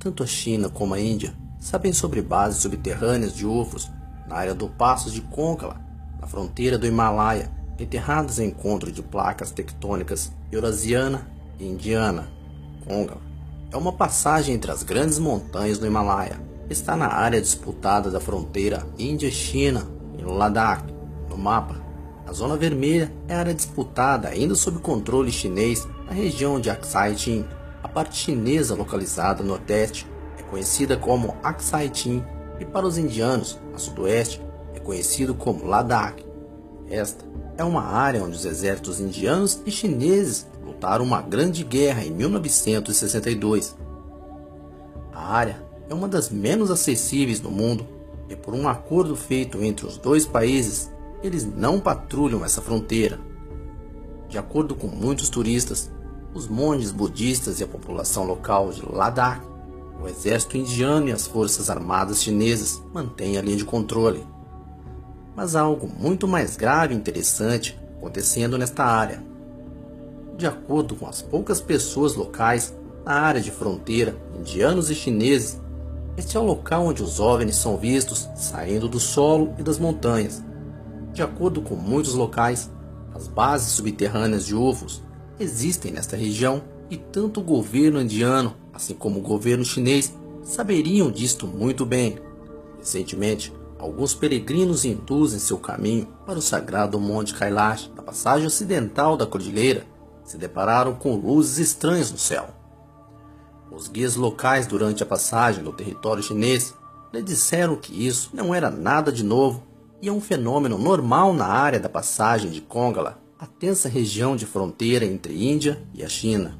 Tanto a China como a Índia sabem sobre bases subterrâneas de UFOs na área do Passo de Konkala, na fronteira do Himalaia, enterradas em encontro de placas tectônicas eurasiana e indiana. Konkala é uma passagem entre as grandes montanhas do Himalaia. Está na área disputada da fronteira Índia-China e no Ladakh. No mapa, a zona vermelha é a área disputada ainda sob controle chinês na região de Aksai Chin. A parte chinesa localizada no nordeste é conhecida como Aksai Chin e para os indianos, a sudoeste, é conhecido como Ladakh. Esta é uma área onde os exércitos indianos e chineses lutaram uma grande guerra em 1962. A área é uma das menos acessíveis no mundo e por um acordo feito entre os dois países, eles não patrulham essa fronteira. De acordo com muitos turistas, os monges budistas e a população local de Ladakh, o exército indiano e as forças armadas chinesas mantêm a linha de controle. Mas há algo muito mais grave e interessante acontecendo nesta área. De acordo com as poucas pessoas locais na área de fronteira, indianos e chineses, este é o local onde os OVNIs são vistos saindo do solo e das montanhas. De acordo com muitos locais, as bases subterrâneas de UFOs existem nesta região e tanto o governo indiano, assim como o governo chinês, saberiam disto muito bem. Recentemente, alguns peregrinos hindus em seu caminho para o sagrado Monte Kailash, na passagem ocidental da cordilheira, se depararam com luzes estranhas no céu. Os guias locais durante a passagem do território chinês lhe disseram que isso não era nada de novo e é um fenômeno normal na área da passagem de Konkala, a tensa região de fronteira entre Índia e a China.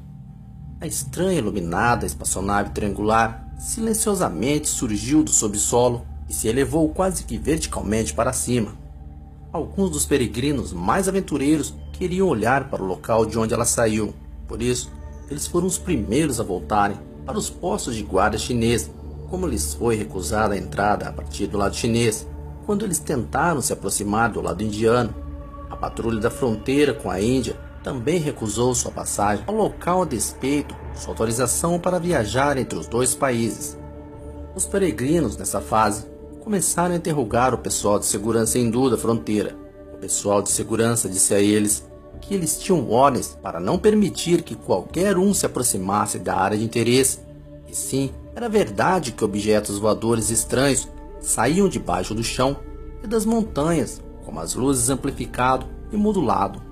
A estranha e iluminada espaçonave triangular silenciosamente surgiu do subsolo e se elevou quase que verticalmente para cima. Alguns dos peregrinos mais aventureiros queriam olhar para o local de onde ela saiu, por isso, eles foram os primeiros a voltarem para os postos de guarda chinês, como lhes foi recusada a entrada a partir do lado chinês. Quando eles tentaram se aproximar do lado indiano, a patrulha da fronteira com a Índia também recusou sua passagem ao local a despeito de sua autorização para viajar entre os dois países. Os peregrinos, nessa fase, começaram a interrogar o pessoal de segurança hindu da fronteira. O pessoal de segurança disse a eles que eles tinham ordens para não permitir que qualquer um se aproximasse da área de interesse. E sim, era verdade que objetos voadores estranhos saíam debaixo do chão e das montanhas, como as luzes amplificado e modulado.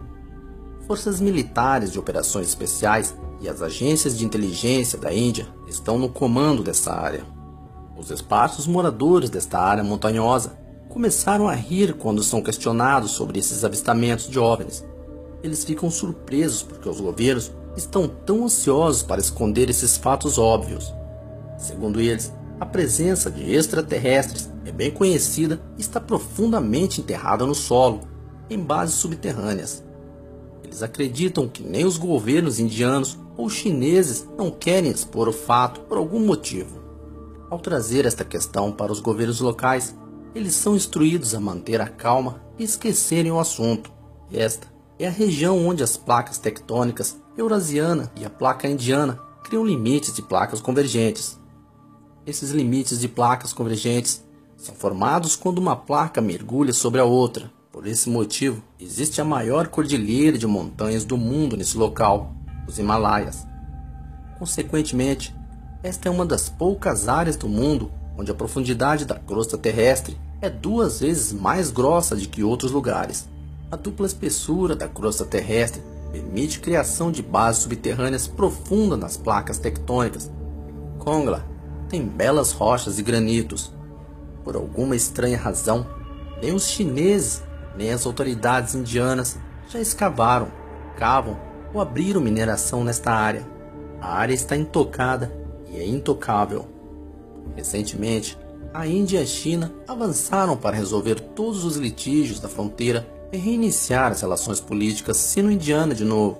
Forças militares de operações especiais e as agências de inteligência da Índia estão no comando dessa área. Os esparsos moradores desta área montanhosa começaram a rir quando são questionados sobre esses avistamentos de OVNIs. Eles ficam surpresos porque os governos estão tão ansiosos para esconder esses fatos óbvios. Segundo eles, a presença de extraterrestres é bem conhecida e está profundamente enterrada no solo, em bases subterrâneas. Eles acreditam que nem os governos indianos ou chineses não querem expor o fato por algum motivo. Ao trazer esta questão para os governos locais, eles são instruídos a manter a calma e esquecerem o assunto. Esta é a região onde as placas tectônicas eurasiana e a placa indiana criam limites de placas convergentes. Esses limites de placas convergentes são formados quando uma placa mergulha sobre a outra. Por esse motivo, existe a maior cordilheira de montanhas do mundo nesse local, os Himalaias. Consequentemente, esta é uma das poucas áreas do mundo onde a profundidade da crosta terrestre é 2 vezes mais grossa do que outros lugares. A dupla espessura da crosta terrestre permite a criação de bases subterrâneas profundas nas placas tectônicas. Konkala tem belas rochas e granitos. Por alguma estranha razão, nem os chineses nem as autoridades indianas já escavaram, cavam ou abriram mineração nesta área. A área está intocada e é intocável. Recentemente, a Índia e a China avançaram para resolver todos os litígios da fronteira e reiniciar as relações políticas sino-indianas de novo.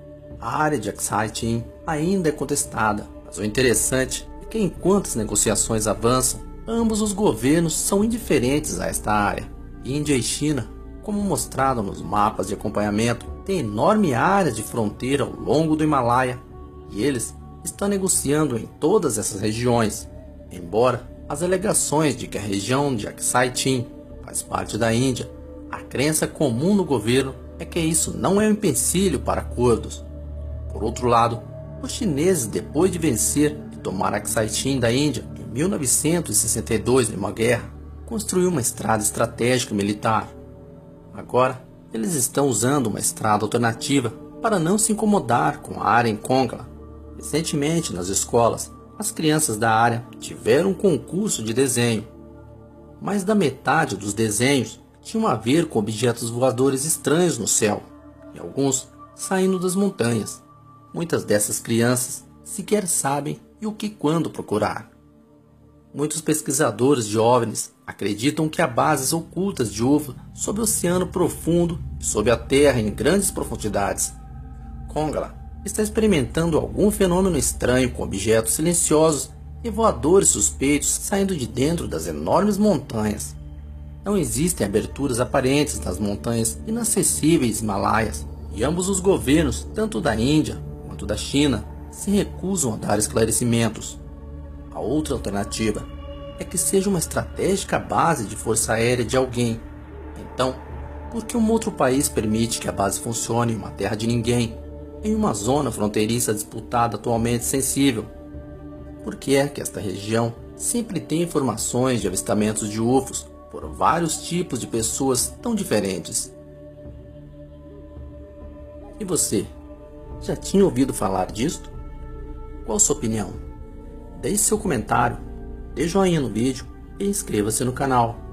A área de Aksai Chin ainda é contestada, mas o interessante é que enquanto as negociações avançam, ambos os governos são indiferentes a esta área. Índia e China, como mostrado nos mapas de acompanhamento, têm enorme área de fronteira ao longo do Himalaia, e eles está negociando em todas essas regiões, embora as alegações de que a região de Aksai Chin faz parte da Índia, a crença comum no governo é que isso não é um empecilho para acordos. Por outro lado, os chineses, depois de vencer e tomar Aksai Chin da Índia em 1962 em uma guerra, construiu uma estrada estratégica militar. Agora, eles estão usando uma estrada alternativa para não se incomodar com a área em Kongla. Recentemente, nas escolas, as crianças da área tiveram um concurso de desenho. Mais da metade dos desenhos tinham a ver com objetos voadores estranhos no céu, e alguns saindo das montanhas. Muitas dessas crianças sequer sabem o que e quando procurar. Muitos pesquisadores de OVNIs acreditam que há bases ocultas de UFO sob o oceano profundo e sob a terra em grandes profundidades. Kongla está experimentando algum fenômeno estranho com objetos silenciosos e voadores suspeitos saindo de dentro das enormes montanhas. Não existem aberturas aparentes nas montanhas inacessíveis Himalaias, e ambos os governos, tanto da Índia quanto da China, se recusam a dar esclarecimentos. A outra alternativa é que seja uma estratégica base de força aérea de alguém. Então, por que um outro país permite que a base funcione em uma terra de ninguém, em uma zona fronteiriça disputada atualmente sensível? Por que é que esta região sempre tem informações de avistamentos de UFOs por vários tipos de pessoas tão diferentes? E você, já tinha ouvido falar disto? Qual a sua opinião? Deixe seu comentário, dê joinha no vídeo e inscreva-se no canal.